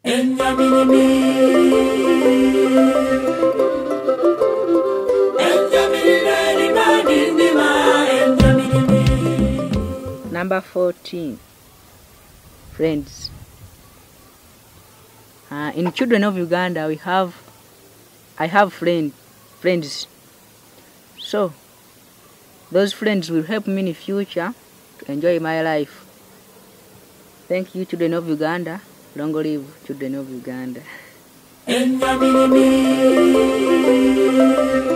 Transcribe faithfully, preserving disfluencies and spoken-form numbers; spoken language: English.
Number fourteen. Friends. Uh, in Children of Uganda, we have, I have friend, friends. So, those friends will help me in the future to enjoy my life. Thank you, Children of Uganda. Long live Children of Uganda.